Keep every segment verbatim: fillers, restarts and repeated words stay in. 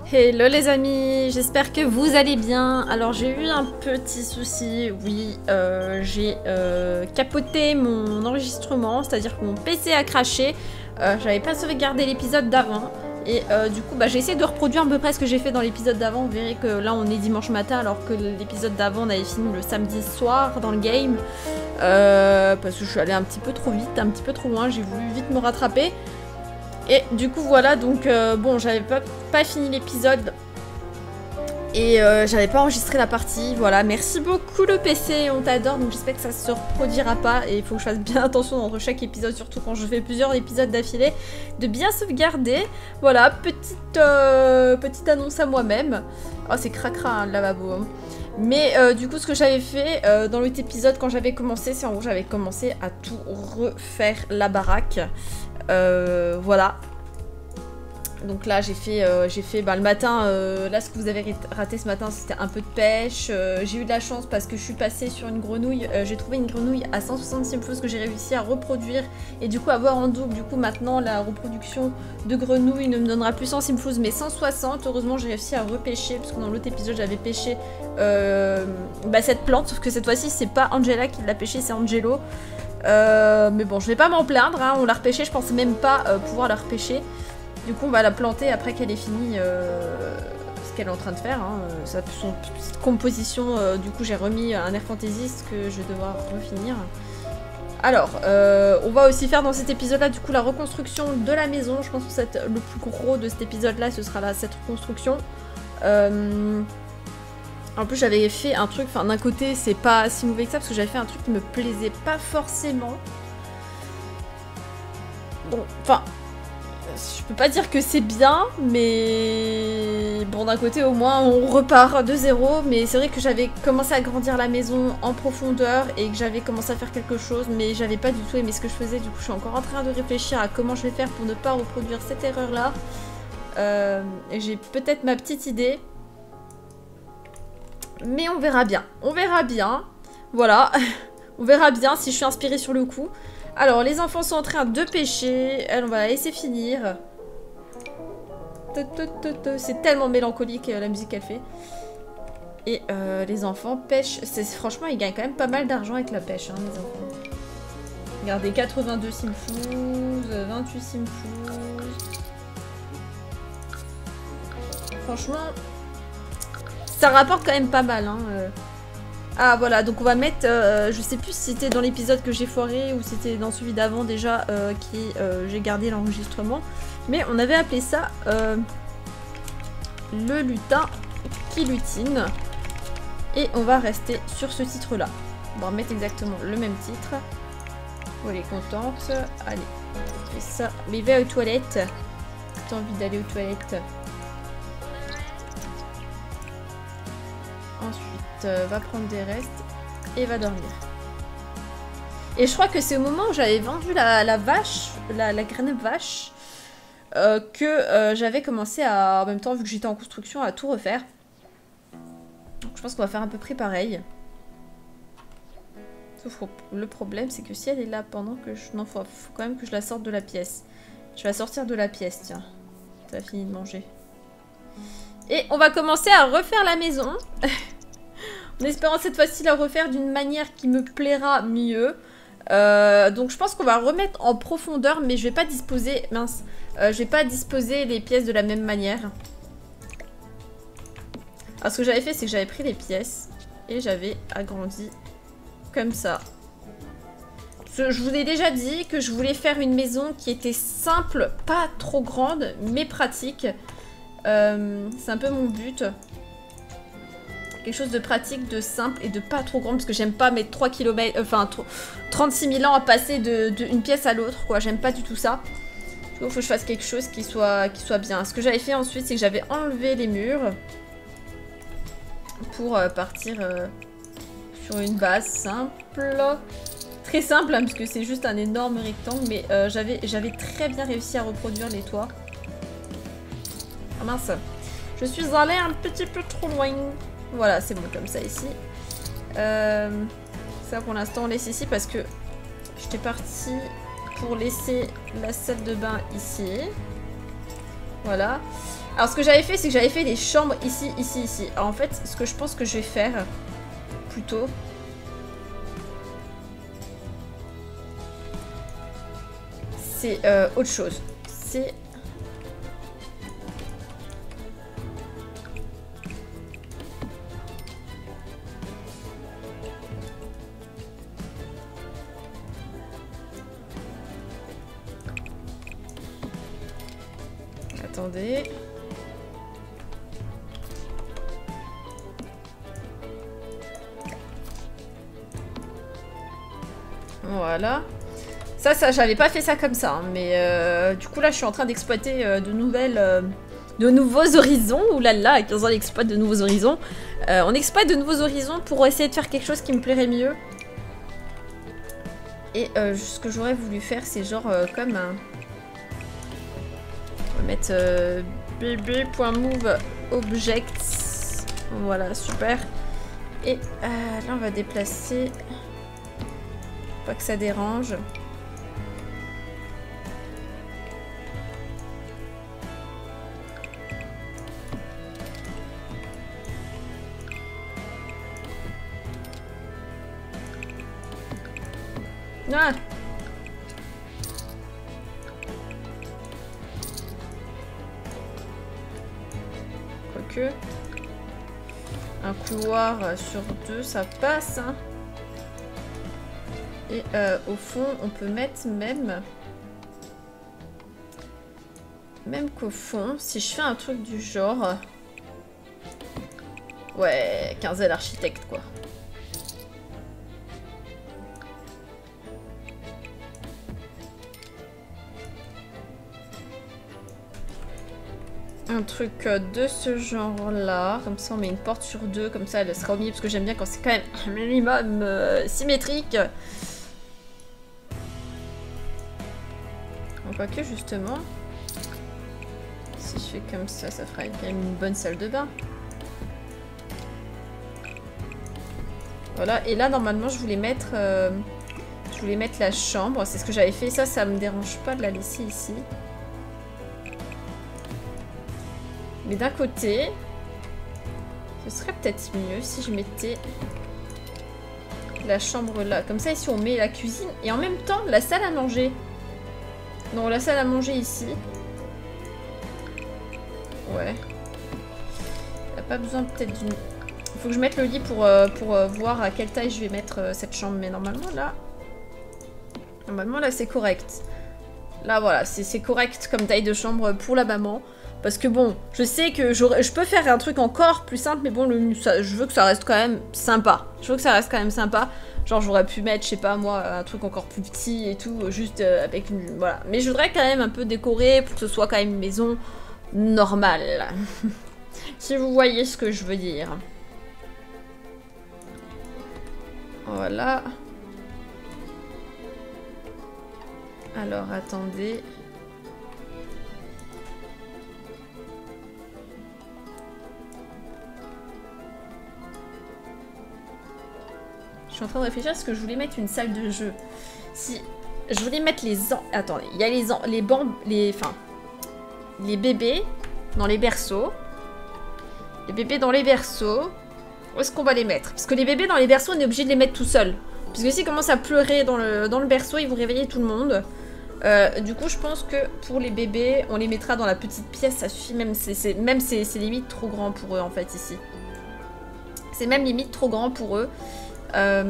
Hello les amis, j'espère que vous allez bien. Alors j'ai eu un petit souci, oui, euh, j'ai euh, capoté mon enregistrement, c'est-à-dire que mon P C a craché. Euh, J'avais pas sauvegardé l'épisode d'avant. Et euh, du coup, bah, j'ai essayé de reproduire à peu près ce que j'ai fait dans l'épisode d'avant. Vous verrez que là, on est dimanche matin, alors que l'épisode d'avant, on avait fini le samedi soir dans le game. Euh, parce que je suis allée un petit peu trop vite, un petit peu trop loin. J'ai voulu vite me rattraper. Et du coup, voilà, donc, euh, bon, j'avais pas, pas fini l'épisode. Et euh, j'avais pas enregistré la partie, voilà. Merci beaucoup le P C, on t'adore, donc j'espère que ça se reproduira pas. Et il faut que je fasse bien attention entre chaque épisode, surtout quand je fais plusieurs épisodes d'affilée, de bien sauvegarder. Voilà, petite, euh, petite annonce à moi-même. Oh, c'est cracra, hein, le lavabo. Hein. Mais euh, du coup, ce que j'avais fait euh, dans l'autre épisode, quand j'avais commencé, c'est en gros, j'avais commencé à tout refaire la baraque. Euh, voilà. Donc là j'ai fait, euh, j'ai fait bah, le matin, euh, là ce que vous avez raté ce matin c'était un peu de pêche. euh, J'ai eu de la chance parce que je suis passée sur une grenouille, euh, j'ai trouvé une grenouille à cent soixante simfous que j'ai réussi à reproduire et du coup avoir en double. Du coup maintenant la reproduction de grenouille ne me donnera plus cent simfous mais cent soixante. Heureusement j'ai réussi à repêcher parce que dans l'autre épisode j'avais pêché euh, bah, cette plante, sauf que cette fois-ci c'est pas Angela qui l'a pêché, c'est Angelo. Euh, mais bon, je vais pas m'en plaindre, hein. On l'a repêché, je pensais même pas euh, pouvoir la repêcher. Du coup, on va la planter après qu'elle ait fini euh, ce qu'elle est en train de faire. Hein. Ça, son petite composition, euh, du coup, j'ai remis un air fantaisiste que je vais devoir refinir. Alors, euh, on va aussi faire dans cet épisode-là, du coup, la reconstruction de la maison. Je pense que c'est le plus gros de cet épisode-là, ce sera là, cette reconstruction. Euh... En plus, j'avais fait un truc, enfin, d'un côté, c'est pas si mauvais que ça, parce que j'avais fait un truc qui me plaisait pas forcément. Bon, enfin, je peux pas dire que c'est bien, mais bon, d'un côté, au moins, on repart de zéro. Mais c'est vrai que j'avais commencé à agrandir la maison en profondeur et que j'avais commencé à faire quelque chose, mais j'avais pas du tout aimé ce que je faisais. Du coup, je suis encore en train de réfléchir à comment je vais faire pour ne pas reproduire cette erreur-là. Euh, et j'ai peut-être ma petite idée. Mais on verra bien. On verra bien. Voilà. On verra bien si je suis inspirée sur le coup. Alors, les enfants sont en train de pêcher. Elle, on va la laisser finir. C'est tellement mélancolique la musique qu'elle fait. Et euh, les enfants pêchent. Franchement, ils gagnent quand même pas mal d'argent avec la pêche, hein, les enfants. Regardez, quatre-vingt-deux simfous, vingt-huit simfous. Franchement... ça rapporte quand même pas mal. Hein. Ah voilà, donc on va mettre, euh, je sais plus si c'était dans l'épisode que j'ai foiré ou si c'était dans celui d'avant déjà euh, qui euh, j'ai gardé l'enregistrement. Mais on avait appelé ça euh, le lutin qui lutine. Et on va rester sur ce titre là. On va remettre exactement le même titre. Oh, elle est contente. Allez, on fait ça. Mais va aux toilettes. T'as envie d'aller aux toilettes. Ensuite, euh, va prendre des restes et va dormir. Et je crois que c'est au moment où j'avais vendu la, la vache, la, la graine vache, euh, que euh, j'avais commencé à, en même temps, vu que j'étais en construction, à tout refaire. Donc je pense qu'on va faire à peu près pareil. Sauf que le problème, c'est que si elle est là pendant que je... Non, faut, faut quand même que je la sorte de la pièce. Je vais la sortir de la pièce, tiens. T'as fini de manger. Et on va commencer à refaire la maison. En espérant cette fois-ci la refaire d'une manière qui me plaira mieux. Euh, donc je pense qu'on va remettre en profondeur, mais je vais pas disposer... Mince. Euh, je vais pas disposer les pièces de la même manière. Alors ce que j'avais fait, c'est que j'avais pris les pièces et j'avais agrandi comme ça. Je vous ai déjà dit que je voulais faire une maison qui était simple, pas trop grande, mais pratique. Euh, c'est un peu mon but. Quelque chose de pratique, de simple et de pas trop grand, parce que j'aime pas mettre trois kilomètres, euh, enfin trente-six mille ans à passer d'une de, de pièce à l'autre, quoi. J'aime pas du tout ça. Du coup, il faut que je fasse quelque chose qui soit, qui soit bien. Ce que j'avais fait ensuite, c'est que j'avais enlevé les murs pour euh, partir euh, sur une base simple. Très simple, hein, puisque c'est juste un énorme rectangle, mais euh, j'avais j'avais très bien réussi à reproduire les toits. Ah mince, je suis allée un petit peu trop loin. Voilà, c'est bon comme ça ici. Euh, ça pour l'instant on laisse ici parce que j'étais partie pour laisser la salle de bain ici. Voilà. Alors ce que j'avais fait, c'est que j'avais fait des chambres ici, ici, ici. Alors en fait, ce que je pense que je vais faire, plutôt... c'est euh, autre chose. C'est... Attendez. Voilà. Ça, ça, j'avais pas fait ça comme ça, hein, mais euh, du coup là, je suis en train d'exploiter euh, de nouvelles, euh, de nouveaux horizons. Ouh là là, à quinze ans, on exploite de nouveaux horizons. Euh, on exploite de nouveaux horizons pour essayer de faire quelque chose qui me plairait mieux. Et euh, ce que j'aurais voulu faire, c'est genre euh, comme un... On va mettre euh, bb.move objects. Voilà, super. Et euh, là, on va déplacer... Pas que ça dérange. Ah. Quoique... Un couloir sur deux, ça passe, hein. Et euh, au fond, on peut mettre même... Même qu'au fond, si je fais un truc du genre... Ouais, quinze L architecte, quoi. Un truc de ce genre-là. Comme ça, on met une porte sur deux. Comme ça, elle sera au milieu. Parce que j'aime bien quand c'est quand même un minimum euh, symétrique. Quoique, justement, si je fais comme ça, ça fera quand même une bonne salle de bain. Voilà. Et là, normalement, je voulais mettre... Euh, je voulais mettre la chambre. C'est ce que j'avais fait. Ça, ça me dérange pas de la laisser ici. Mais d'un côté, ce serait peut-être mieux si je mettais la chambre là. Comme ça, ici, on met la cuisine et en même temps, la salle à manger. Non, la salle à manger ici. Ouais. Il n'y a pas besoin peut-être d'une... Il faut que je mette le lit pour, euh, pour euh, voir à quelle taille je vais mettre euh, cette chambre. Mais normalement, là... Normalement, là, c'est correct. Là, voilà, c'est correct comme taille de chambre pour la maman. Parce que bon, je sais que je peux faire un truc encore plus simple, mais bon, le, ça, je veux que ça reste quand même sympa. Je veux que ça reste quand même sympa. Genre, j'aurais pu mettre, je sais pas moi, un truc encore plus petit et tout, juste euh, avec une... Voilà. Mais je voudrais quand même un peu décorer pour que ce soit quand même une maison normale. Si vous voyez ce que je veux dire. Voilà. Alors, attendez... Je suis en train de réfléchir parce que je voulais mettre une salle de jeu. Si je voulais mettre les en... Attendez, il y a les en... les bancs, les enfin les bébés dans les berceaux. Les bébés dans les berceaux. Où est-ce qu'on va les mettre? Parce que les bébés dans les berceaux, on est obligé de les mettre tout seul. Parce que s'ils commencent à pleurer dans le dans le berceau, ils vont réveiller tout le monde. Euh, du coup, je pense que pour les bébés, on les mettra dans la petite pièce. Ça suffit. Même c'est même c'est limite trop grand pour eux en fait ici. C'est même limite trop grand pour eux. Euh...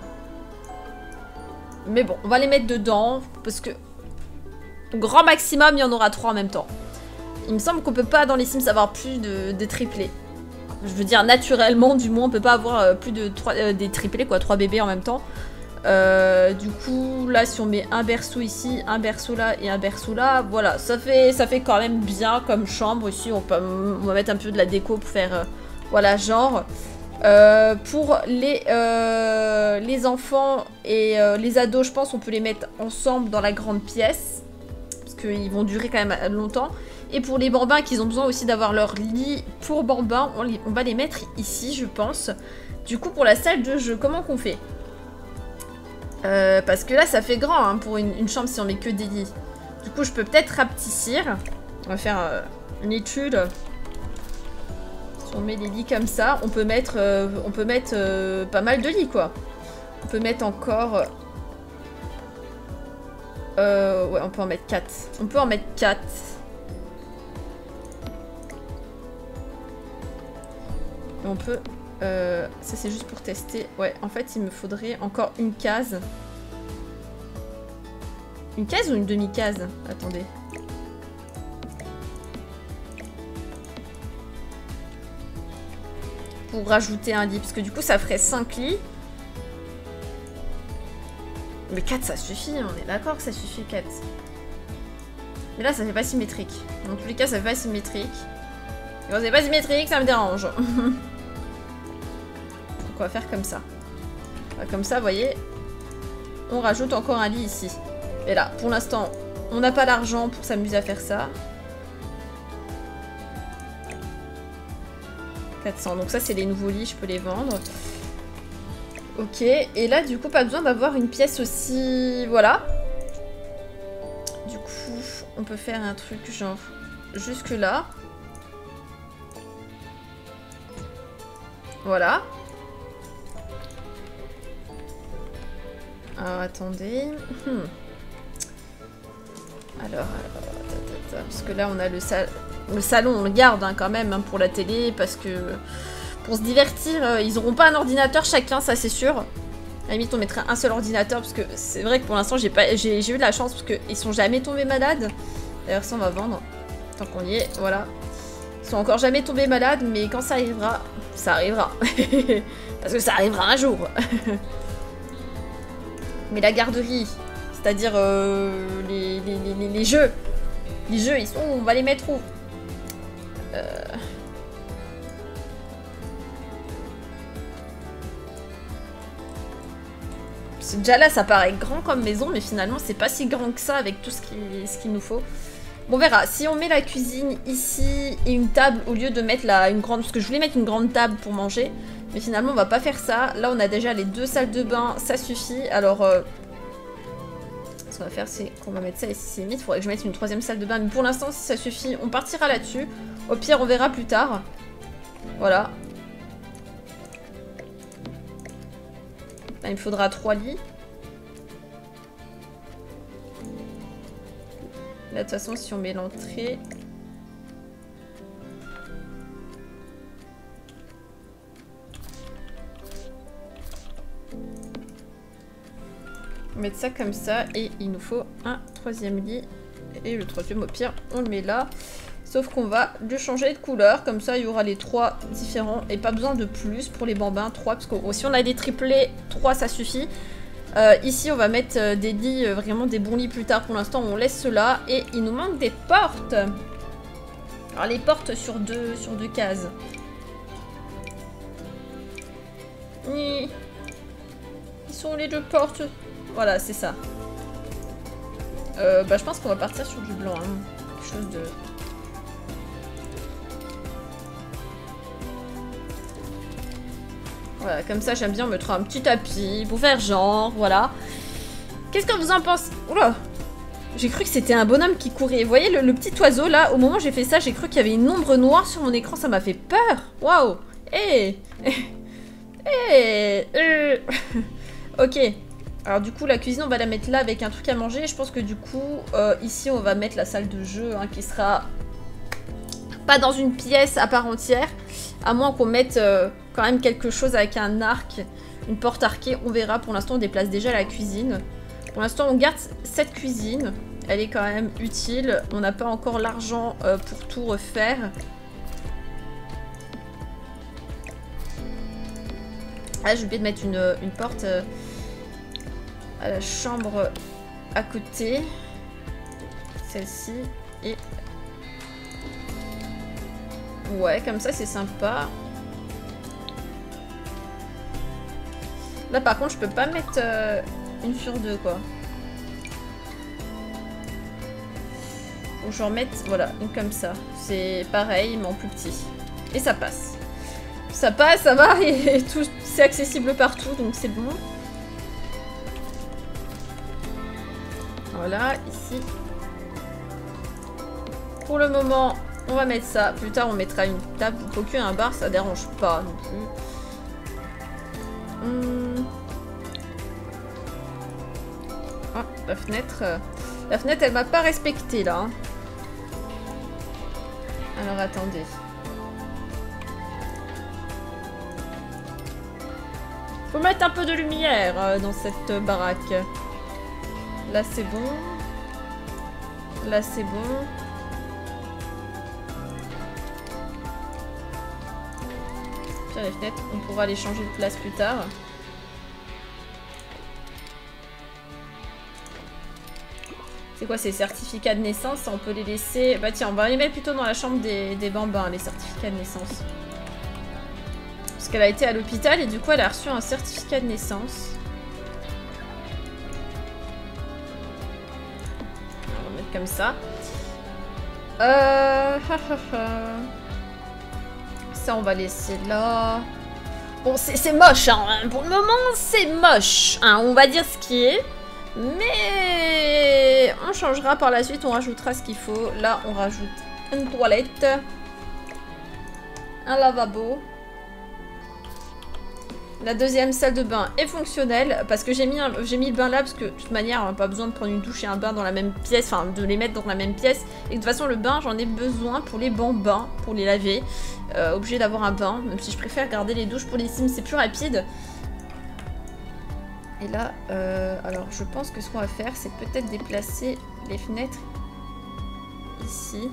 Mais bon, on va les mettre dedans parce que au grand maximum, il y en aura trois en même temps. Il me semble qu'on peut pas dans les Sims avoir plus de, de triplés. Je veux dire naturellement, du moins, on peut pas avoir euh, plus de trois, euh, des triplés, quoi, trois bébés en même temps. Euh, du coup, là, si on met un berceau ici, un berceau là et un berceau là, voilà, ça fait, ça fait quand même bien comme chambre. Ici, on, peut, on va mettre un peu de la déco pour faire, euh, voilà, genre... Euh, pour les, euh, les enfants et euh, les ados, je pense on peut les mettre ensemble dans la grande pièce. Parce qu'ils vont durer quand même longtemps. Et pour les bambins qui ont besoin aussi d'avoir leur lit pour bambins, on, on va les mettre ici, je pense. Du coup, pour la salle de jeu, comment qu'on fait? euh, Parce que là, ça fait grand hein, pour une, une chambre si on met que des lits. Du coup, je peux peut-être rapetissir. On va faire euh, une étude. Si on met les lits comme ça, on peut mettre, euh, on peut mettre euh, pas mal de lits, quoi. On peut mettre encore... Euh, ouais, on peut en mettre quatre. On peut en mettre quatre. Et on peut... Euh, ça, c'est juste pour tester. Ouais, en fait, il me faudrait encore une case. Une case ou une demi-case? Attendez. Pour rajouter un lit. Parce que du coup, ça ferait cinq lits. Mais quatre, ça suffit. On est d'accord que ça suffit, quatre. Mais là, ça fait pas symétrique. Dans tous les cas, ça fait pas symétrique. Et quand c'est pas symétrique, ça me dérange. Donc, on va faire comme ça. Comme ça, vous voyez, on rajoute encore un lit ici. Et là, pour l'instant, on n'a pas l'argent pour s'amuser à faire ça. quatre cents. Donc ça, c'est les nouveaux lits, je peux les vendre. Ok. Et là, du coup, pas besoin d'avoir une pièce aussi... Voilà. Du coup, on peut faire un truc genre jusque là. Voilà. Alors, attendez. Hmm. Alors, alors, parce que là, on a le, sal le salon, on le garde hein, quand même hein, pour la télé, parce que pour se divertir, euh, ils n'auront pas un ordinateur chacun, ça c'est sûr. À la limite, on mettrait un seul ordinateur, parce que c'est vrai que pour l'instant, j'ai pas, j'ai eu de la chance, parce qu'ils sont jamais tombés malades. D'ailleurs, ça, on va vendre, tant qu'on y est, voilà. Ils sont encore jamais tombés malades, mais quand ça arrivera, ça arrivera. Parce que ça arrivera un jour. Mais la garderie, c'est-à-dire euh, les, les, les, les jeux. Les jeux, ils sont où? On va les mettre où? euh... Déjà là, ça paraît grand comme maison, mais finalement, c'est pas si grand que ça avec tout ce qu'il ce qu'il nous faut. Bon, on verra. Si on met la cuisine ici et une table, au lieu de mettre la, une grande... Parce que je voulais mettre une grande table pour manger. Mais finalement, on va pas faire ça. Là, on a déjà les deux salles de bain. Ça suffit. Alors, euh, ce qu'on va faire, c'est qu'on va mettre ça ici. C'est limite. Il faudrait que je mette une troisième salle de bain. Mais pour l'instant, si ça suffit, on partira là-dessus. Au pire, on verra plus tard. Voilà. Là, il me faudra trois lits. Là, de toute façon, si on met l'entrée... On va mettre ça comme ça. Et il nous faut un troisième lit. Et le troisième, au pire, on le met là. Sauf qu'on va le changer de couleur. Comme ça, il y aura les trois différents. Et pas besoin de plus pour les bambins. trois. Parce que oh, si on a des triplés, trois, ça suffit. Euh, ici, on va mettre euh, des lits, euh, vraiment des bons lits plus tard. Pour l'instant, on laisse cela. Et il nous manque des portes. Alors, les portes sur deux, sur deux cases. Ils sont les deux portes. Voilà, c'est ça. Euh, bah, je pense qu'on va partir sur du blanc. Hein. Quelque chose de... Voilà, comme ça, j'aime bien mettre un petit tapis pour faire genre, voilà. Qu'est-ce que vous en pensez? Oula! J'ai cru que c'était un bonhomme qui courait. Vous voyez le, le petit oiseau, là? Au moment où j'ai fait ça, j'ai cru qu'il y avait une ombre noire sur mon écran. Ça m'a fait peur! Waouh! Hé! Hé! Ok. Alors du coup, la cuisine, on va la mettre là avec un truc à manger. Je pense que du coup, euh, ici, on va mettre la salle de jeu, hein, qui sera pas dans une pièce à part entière. À moins qu'on mette euh, quand même quelque chose avec un arc, une porte arquée. On verra. Pour l'instant, on déplace déjà la cuisine. Pour l'instant, on garde cette cuisine. Elle est quand même utile. On n'a pas encore l'argent euh, pour tout refaire. Ah, j'ai oublié de mettre une, une porte euh, à la chambre à côté. Celle-ci. Et... ouais, comme ça, c'est sympa. Là, par contre, je peux pas mettre euh, une sur deux, quoi. Faut que je remette, voilà, une comme ça. C'est pareil, mais en plus petit. Et ça passe. Ça passe, ça va, et tout, c'est accessible partout, donc c'est bon. Voilà, ici. pour le moment, on va mettre ça. Plus tard, on mettra une table. Quoique un bar, ça dérange pas non plus. Hum. Ah, la fenêtre. La fenêtre, elle m'a pas respecté là. Hein. Alors attendez. Faut mettre un peu de lumière euh, dans cette baraque. Là c'est bon. Là c'est bon. Puis les fenêtres, on pourra les changer de place plus tard. C'est quoi ces certificats de naissance? On peut les laisser... Bah tiens, on va les mettre plutôt dans la chambre des, des bambins, les certificats de naissance. Parce qu'elle a été à l'hôpital et du coup elle a reçu un certificat de naissance. On va mettre comme ça. Euh... Ça on va laisser là. Bon c'est moche hein. Pour le moment c'est moche hein. On va dire ce qui est. Mais on changera par la suite, on rajoutera ce qu'il faut. Là on rajoute une toilette. Un lavabo. La deuxième salle de bain est fonctionnelle parce que j'ai mis, un, j'ai mis le bain là parce que de toute manière on n'a pas besoin de prendre une douche et un bain dans la même pièce, enfin de les mettre dans la même pièce. Et de toute façon le bain j'en ai besoin pour les bambins, pour les laver. Euh, obligé d'avoir un bain, même si je préfère garder les douches pour les sims, c'est plus rapide. Et là, euh, alors je pense que ce qu'on va faire c'est peut-être déplacer les fenêtres ici.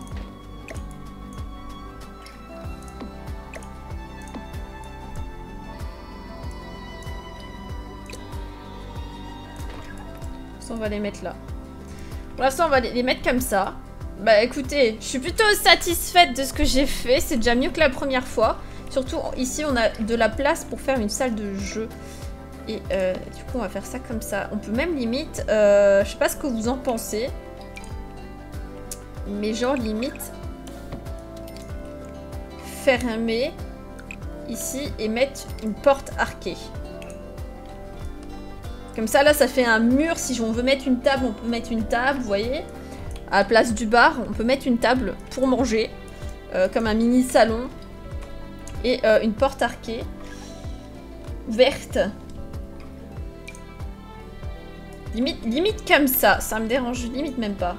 On va les mettre là. Pour l'instant, on va les mettre comme ça. Bah écoutez, je suis plutôt satisfaite de ce que j'ai fait. C'est déjà mieux que la première fois. Surtout ici, on a de la place pour faire une salle de jeu. Et euh, du coup, on va faire ça comme ça. On peut même limite... Euh, je sais pas ce que vous en pensez. Mais genre limite... fermer ici et mettre une porte arquée. Comme ça, là, ça fait un mur. Si on veut mettre une table, on peut mettre une table, vous voyez. À la place du bar, on peut mettre une table pour manger. Euh, comme un mini salon. Et euh, une porte arquée. Verte. Limite, limite comme ça. Ça me dérange limite même pas.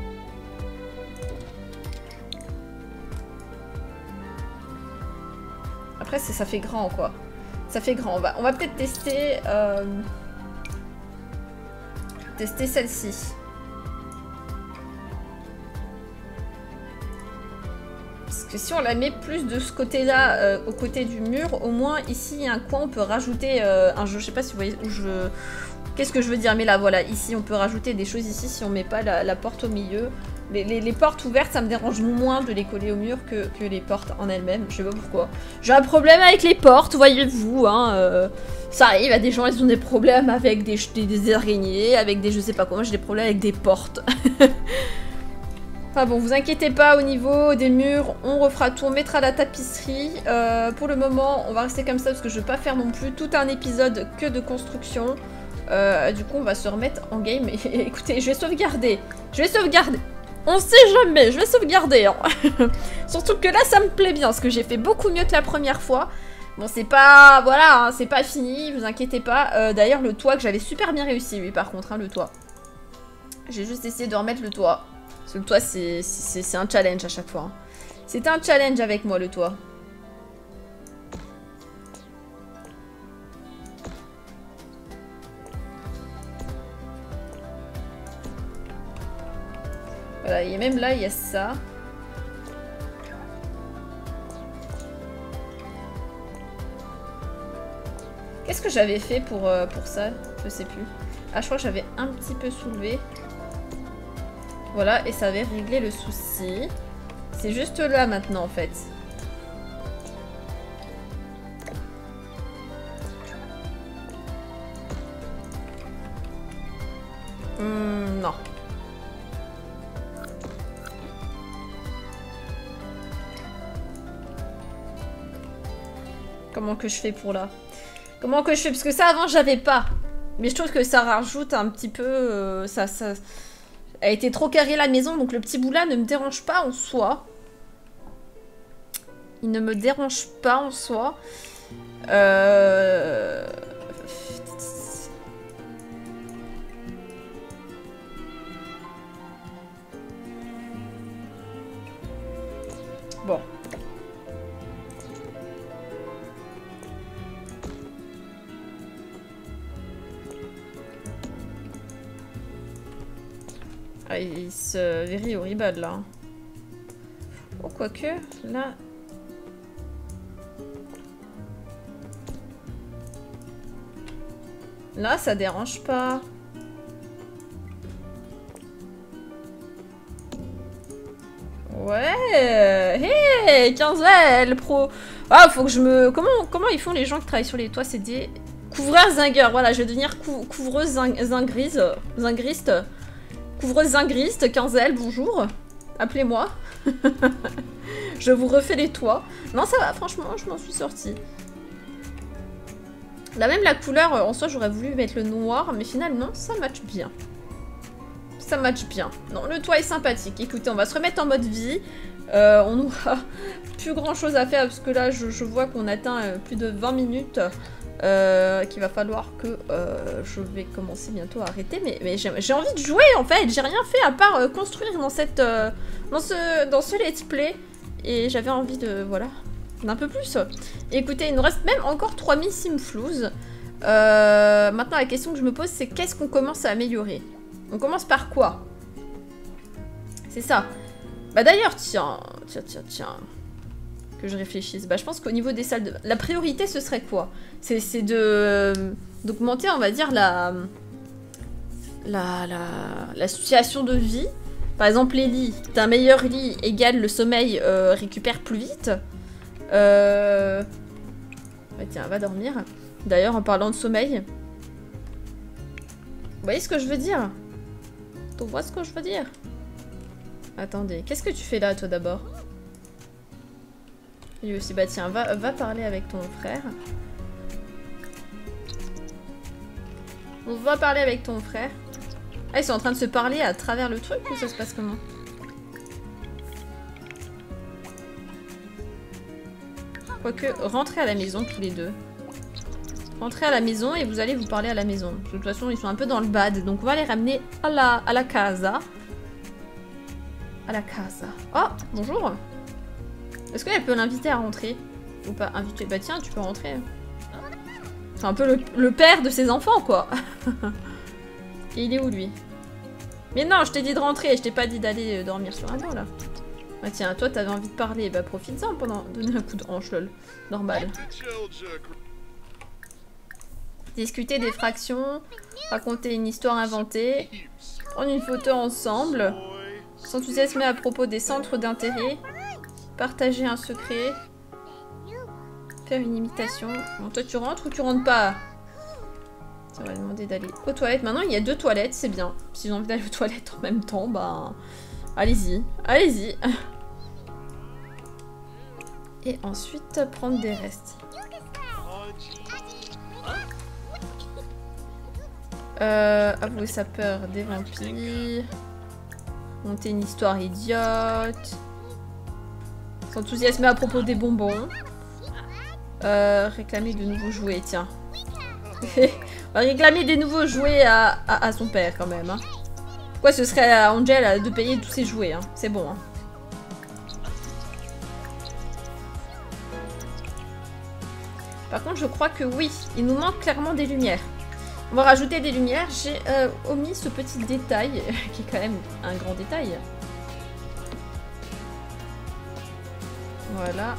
Après, ça fait grand, quoi. Ça fait grand. On va, on va peut-être tester... Euh... Tester celle-ci. Parce que si on la met plus de ce côté-là, euh, au côté du mur, au moins ici il y a un coin, on peut rajouter euh, un jeu. Je sais pas si vous voyez où je veux... Qu'est-ce que je veux dire? Mais là voilà, ici on peut rajouter des choses ici si on met pas la, la porte au milieu. Les, les, les portes ouvertes, ça me dérange moins de les coller au mur que, que les portes en elles-mêmes. Je sais pas pourquoi. J'ai un problème avec les portes, voyez-vous. Hein, euh, ça arrive à des gens, ils ont des problèmes avec des, des, des araignées, avec des je sais pas quoi. Moi j'ai des problèmes avec des portes. Enfin bon, vous inquiétez pas, au niveau des murs, on refera tout, on mettra la tapisserie. Euh, pour le moment, on va rester comme ça parce que je veux pas faire non plus tout un épisode que de construction. Euh, du coup, on va se remettre en game. Et, écoutez, je vais sauvegarder. Je vais sauvegarder. On sait jamais, je vais sauvegarder. Hein. Surtout que là, ça me plaît bien, parce que j'ai fait beaucoup mieux que la première fois. Bon, c'est pas... Voilà, hein, c'est pas fini, vous inquiétez pas. Euh, D'ailleurs, le toit que j'avais super bien réussi, oui, par contre, hein, le toit. J'ai juste essayé de remettre le toit. Parce que le toit, c'est un challenge à chaque fois. Hein. C'était un challenge avec moi, le toit. Voilà, et même là, il y a ça. Qu'est-ce que j'avais fait pour, euh, pour ça? Je sais plus. Ah, je crois que j'avais un petit peu soulevé. Voilà, et ça avait réglé le souci. C'est juste là maintenant, en fait. Hum, non. Comment que je fais pour là? Comment que je fais? Parce que ça, avant, j'avais pas. Mais je trouve que ça rajoute un petit peu... Euh, ça, ça... a été trop carrée la maison, donc le petit bout là ne me dérange pas en soi. Il ne me dérange pas en soi. Euh... Bon. Ah, il se very horrible là. Oh, quoique, là... Là, ça dérange pas. Ouais. Hey, quinze L pro. Ah, faut que je me... Comment, comment ils font les gens qui travaillent sur les toits? C'est des couvreurs zingueurs. Voilà, je vais devenir cou couvreuse zing zingrise. Zingriste. Couvreuse zingriste, quinze L, bonjour. Appelez-moi. Je vous refais les toits. Non, ça va, franchement, je m'en suis sortie. Là, même la couleur, en soi, j'aurais voulu mettre le noir, mais finalement, ça match bien. Ça match bien. Non, le toit est sympathique. Écoutez, on va se remettre en mode vie. Euh, on n'aura plus grand chose à faire, parce que là, je, je vois qu'on atteint euh, plus de vingt minutes. Euh, qu'il va falloir que euh, je vais commencer bientôt à arrêter. Mais, mais j'ai envie de jouer, en fait. J'ai rien fait à part euh, construire dans, cette, euh, dans, ce, dans ce let's play. Et j'avais envie de... Voilà. D'un peu plus. Écoutez, il nous reste même encore trois mille simflouz. Euh, maintenant, la question que je me pose, c'est qu'est-ce qu'on commence à améliorer? On commence par quoi? C'est ça. Bah d'ailleurs, tiens, tiens, tiens, tiens. Que je réfléchisse. Bah je pense qu'au niveau des salles de... La priorité, ce serait quoi? C'est de... d'augmenter, on va dire, la... La, la... la situation de vie. Par exemple, les lits. D'un meilleur lit égale le sommeil euh, récupère plus vite. Euh... Bah tiens, va dormir. D'ailleurs, en parlant de sommeil... Vous voyez ce que je veux dire? Tu vois ce que je veux dire? Attendez, qu'est-ce que tu fais là, toi, d'abord? Lui aussi, bah tiens, va, va parler avec ton frère. On va parler avec ton frère. Ah, ils sont en train de se parler à travers le truc ou ça se passe comment? Quoique, rentrez à la maison tous les deux. Rentrez à la maison et vous allez vous parler à la maison. De toute façon, ils sont un peu dans le bad, donc on va les ramener à la, à la casa. À la casa. Oh, bonjour. Est-ce qu'elle peut l'inviter à rentrer? Ou pas inviter? Bah tiens, tu peux rentrer. C'est un peu le, le père de ses enfants, quoi. Et il est où, lui? Mais non, je t'ai dit de rentrer, je t'ai pas dit d'aller dormir sur un banc, là. Bah tiens, toi, t'avais envie de parler, bah profite-en pendant... Donner un coup de hanche, lol. Normal. Discuter des fractions, raconter une histoire inventée, prendre une photo ensemble, s'enthousiasmer à propos des centres d'intérêt, partager un secret, faire une imitation. Bon, toi, tu rentres ou tu rentres pas? Ça va demander d'aller aux toilettes. Maintenant, il y a deux toilettes, c'est bien. S'ils ont envie d'aller aux toilettes en même temps, bah... Allez-y, allez-y. Et ensuite, prendre des restes. Euh, avouer sa peur des vampires. Monter une histoire idiote. S'enthousiasmer à propos des bonbons. Euh, réclamer de nouveaux jouets, tiens. On va réclamer des nouveaux jouets à, à, à son père quand même. Hein. Pourquoi ce serait à Angel de payer tous ses jouets, hein. C'est bon. Hein. Par contre, je crois que oui, il nous manque clairement des lumières. On va rajouter des lumières. J'ai euh, omis ce petit détail, qui est quand même un grand détail. Voilà.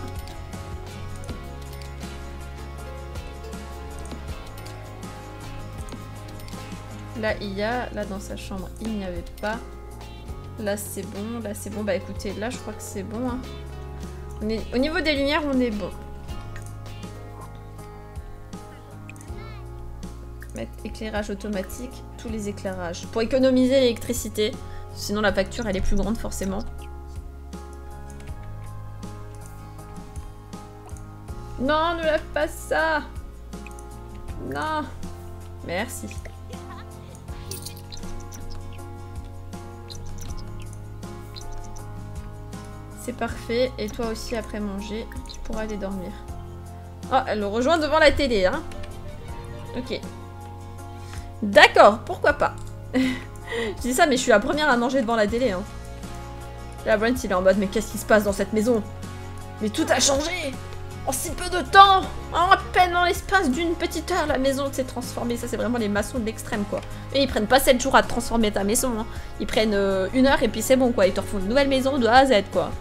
Là, il y a. Là, dans sa chambre, il n'y avait pas. Là, c'est bon. Là, c'est bon. Bah, écoutez, là, je crois que c'est bon. Hein. On est... Au niveau des lumières, on est bon. Mettre éclairage automatique, tous les éclairages. Pour économiser l'électricité. Sinon, la facture, elle est plus grande, forcément. Non, ne lève pas ça. Non. Merci. C'est parfait. Et toi aussi, après manger, tu pourras aller dormir. Oh, elle le rejoint devant la télé, hein. Ok. D'accord, pourquoi pas. Je dis ça, mais je suis la première à manger devant la télé, hein. Là, Brent, il est en mode, mais qu'est-ce qui se passe dans cette maison? Mais tout a changé en si peu de temps. En à peine dans l'espace d'une petite heure, la maison s'est transformée. Ça, c'est vraiment les maçons de l'extrême, quoi. Et ils prennent pas sept jours à transformer ta maison, hein. Ils prennent euh, une heure et puis c'est bon, quoi. Ils te refont une nouvelle maison de A à Z, quoi.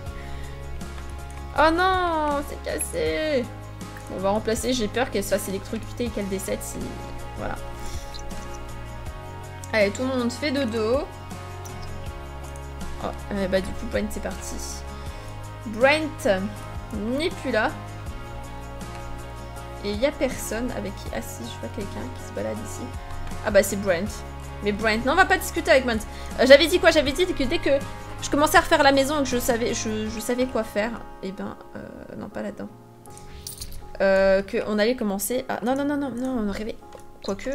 Oh non, c'est cassé. On va remplacer, j'ai peur qu'elle se fasse électrocuter et qu'elle décède si... Voilà. Allez, tout le monde fait dodo. Oh, euh, bah du coup, Brent, c'est parti. Brent n'est plus là. Et il n'y a personne avec qui... Ah si, je vois quelqu'un qui se balade ici. Ah bah c'est Brent. Mais Brent... Non, on va pas discuter avec Brent. Euh, j'avais dit quoi? J'avais dit que dès que je commençais à refaire la maison et que je savais, je, je savais quoi faire, et eh ben... Euh, non, pas là-dedans. Euh, qu'on allait commencer à... Non, non, non, non, non, on arrivait... Quoique...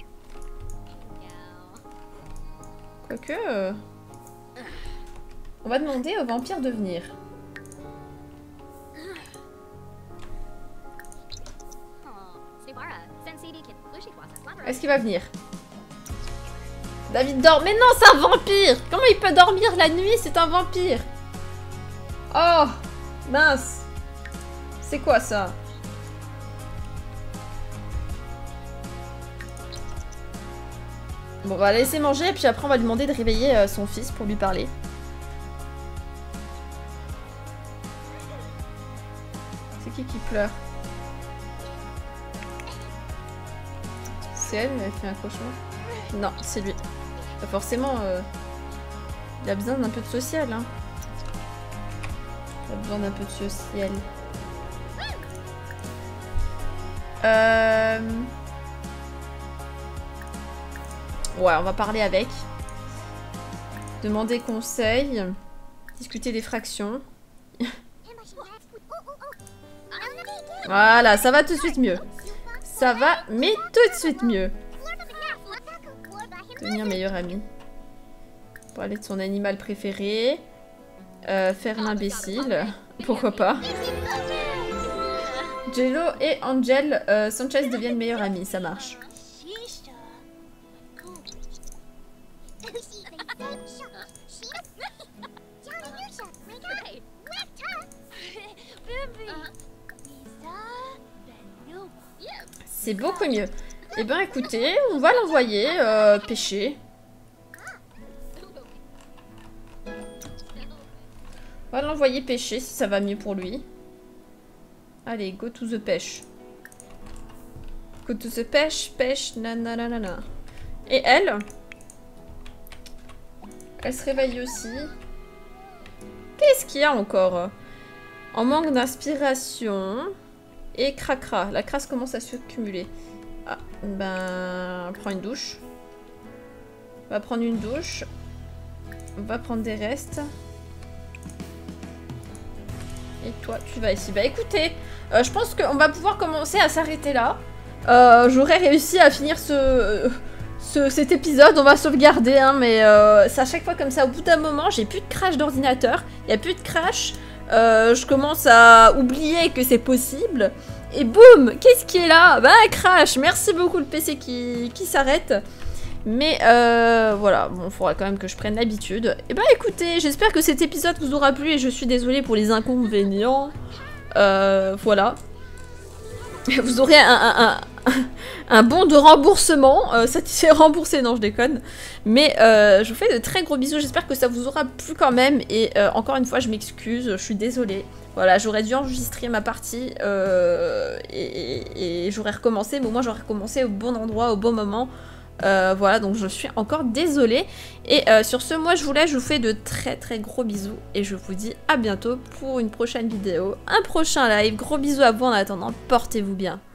Quoique... Euh... On va demander au vampire de venir. Est-ce qu'il va venir? David dort. Mais non, c'est un vampire! Comment il peut dormir la nuit? C'est un vampire! Oh! Mince! C'est quoi ça? Bon, on va la laisser manger et puis après on va lui demander de réveiller euh, son fils pour lui parler. C'est qui qui pleure? C'est elle, elle fait un cauchemar? Non, c'est lui. Bah forcément, euh, il a besoin d'un peu de social, hein. Il a besoin d'un peu de social. Euh... Ouais, on va parler avec. Demander conseil. Discuter des fractions. Voilà, ça va tout de suite mieux. Ça va, mais tout de suite mieux. Devenir meilleur ami. Parler de son animal préféré. Euh, faire l'imbécile. Pourquoi pas. Jello et Angel euh, Sanchez deviennent meilleurs amis, ça marche. C'est beaucoup mieux. Eh ben écoutez, on va l'envoyer euh, pêcher. On va l'envoyer pêcher si ça va mieux pour lui. Allez, go to the pêche. Go to the pêche, pêche, nanana. Et elle Elle se réveille aussi. Qu'est-ce qu'il y a encore? En manque d'inspiration. Et cracra. La crasse commence à se cumuler. Ah, ben... On prend une douche. On va prendre une douche. On va prendre des restes. Et toi, tu vas ici. Bah écoutez, euh, je pense qu'on va pouvoir commencer à s'arrêter là. Euh, J'aurais réussi à finir ce, ce, cet épisode. On va sauvegarder, hein, mais euh, c'est à chaque fois comme ça. Au bout d'un moment, j'ai plus de crash d'ordinateur. Il n'y a plus de crash. Euh, je commence à oublier que c'est possible. Et boum! Qu'est-ce qui est là? Bah, crash! Merci beaucoup le P C qui, qui s'arrête. Mais euh, voilà, bon, il faudra quand même que je prenne l'habitude. Et bah écoutez, j'espère que cet épisode vous aura plu et je suis désolée pour les inconvénients. Euh, voilà. Vous aurez un, un, un, un bon de remboursement. Euh, satisfait remboursé, non je déconne. Mais euh, je vous fais de très gros bisous, j'espère que ça vous aura plu quand même. Et euh, encore une fois, je m'excuse, je suis désolée. Voilà, j'aurais dû enregistrer ma partie euh, et, et, et j'aurais recommencé. Mais au moins j'aurais recommencé au bon endroit, au bon moment. Euh, voilà, donc je suis encore désolée. Et euh, sur ce, moi je vous laisse, je vous fais de très très gros bisous. Et je vous dis à bientôt pour une prochaine vidéo, un prochain live. Gros bisous à vous en attendant, portez-vous bien.